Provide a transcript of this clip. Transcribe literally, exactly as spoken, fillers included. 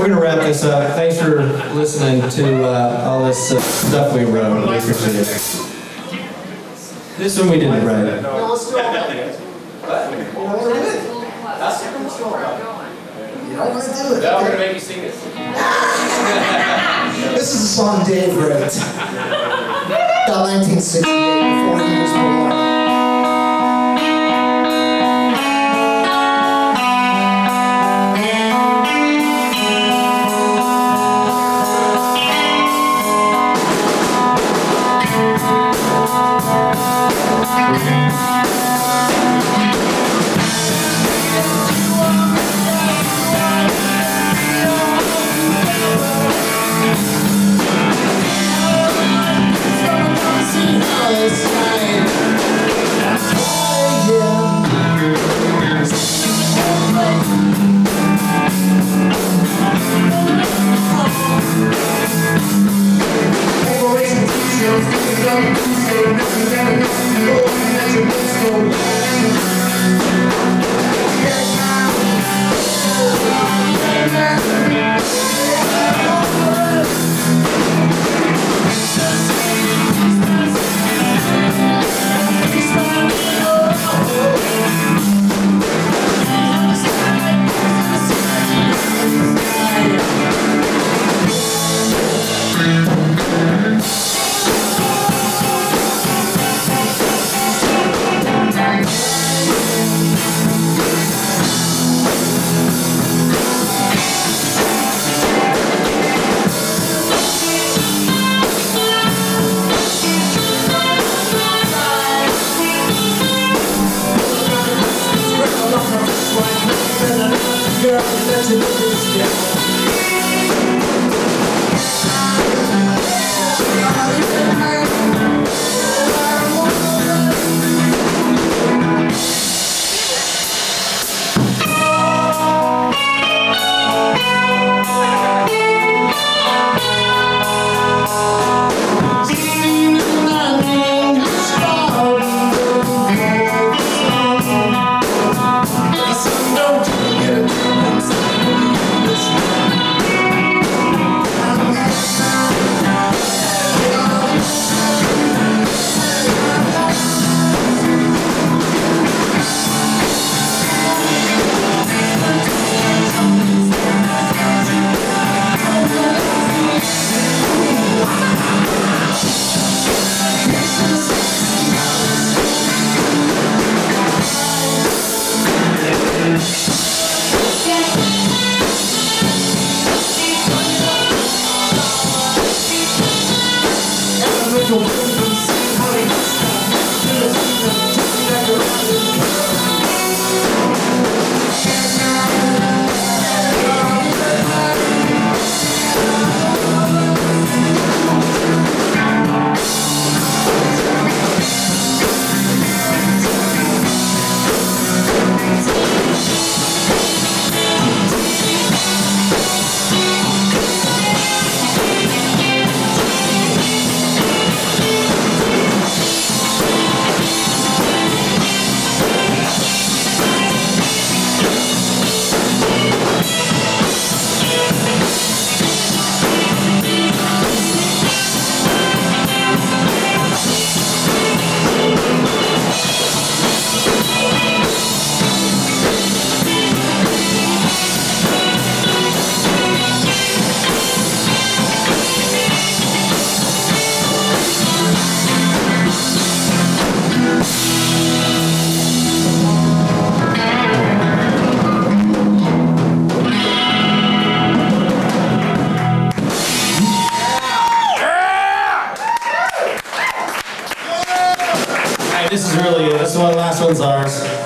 gonna wrap this up. Thanks for listening to uh, all this uh, stuff we wrote. We appreciate it. This one we didn't write. No, let's do all that. What? You don't want to do it? That's it. Let's do all that. You don't want to do it. No, I'm going to make you sing this. This is a song Dave wrote. About nineteen sixty-eight, before he was born. This is really it. This one, last one's ours.